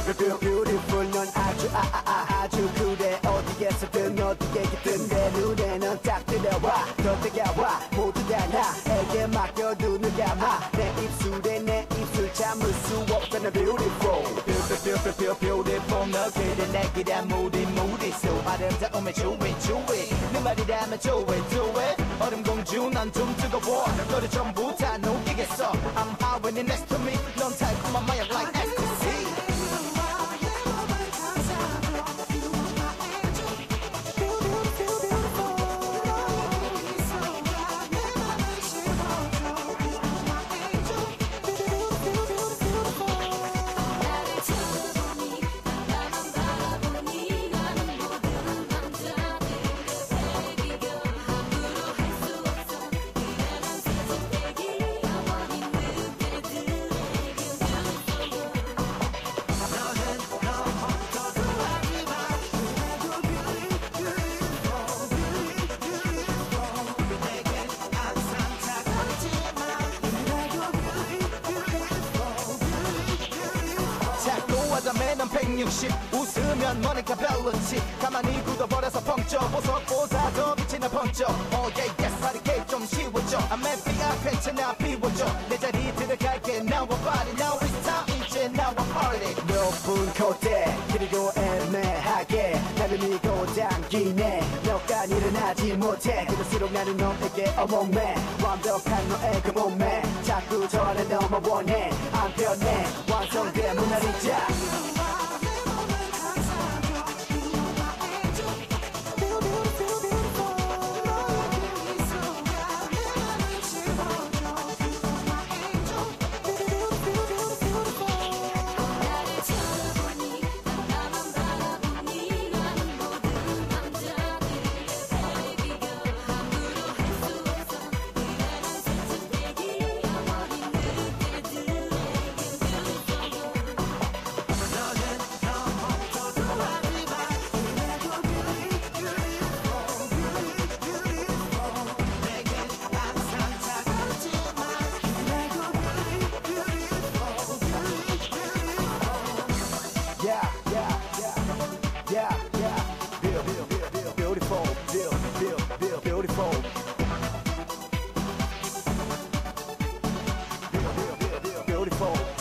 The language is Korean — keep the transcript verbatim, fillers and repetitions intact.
beautiful 넌 아주 아아아 아주 그래 어디에서든 어디에 있든 내 눈에 넌 딱 들어와 더 다가와 모두 다 나에게 맡겨 눈을 감아 내 입술에 내 입술 참을 수 없잖아 beautiful beautiful beautiful 너그래 내기란 무리 무리수 아름다움에 주위 주위 네 말이라면 좋아 좋아 얼음 공주 난 좀 뜨거워 너를 전부 다 녹이겠어 I'm hot when you're next to me 넌 달콤한 마약 like ecstasy 넌 백육십 웃으면 머니까 밸런시 가만히 굳어버려서 펑쳐 보석보다 더 비치는 펑쳐 Oh yeah yes 바리케이트 좀 씌워줘 I'm happy I 괜찮아 비워줘 내 자리 들어갈게 Now I'm body Now it's time 이제 나와 party 높은 콧대 그리고 애매하게 나를 밀고 당기네 너가 일어나지 못해 그럴수록 나는 너에게 어몽매 완벽한 너의 그 몸매 자꾸 전에 너만 원해 안 변해 완성된 모나리자 Yeah, yeah, yeah, yeah, yeah. Beautiful, beautiful, beautiful, beautiful. Beautiful.